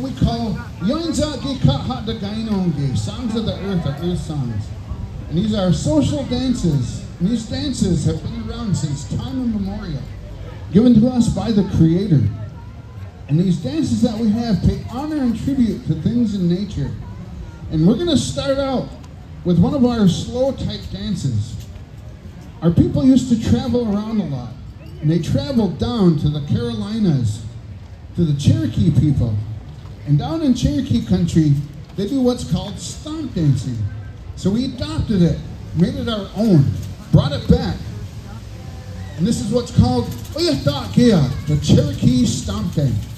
we call Yoinzaki Kahatagainongi, songs of the earth, or earth songs. And these are social dances. And these dances have been around since time immemorial, given to us by the Creator. And these dances that we have pay honor and tribute to things in nature. And we're going to start out with one of our slow type dances. Our people used to travel around a lot, and they traveled down to the Carolinas, to the Cherokee people. And down in Cherokee country, they do what's called stomp dancing. So we adopted it, made it our own, brought it back. And this is what's called Oyatakia, the Cherokee stomp dance.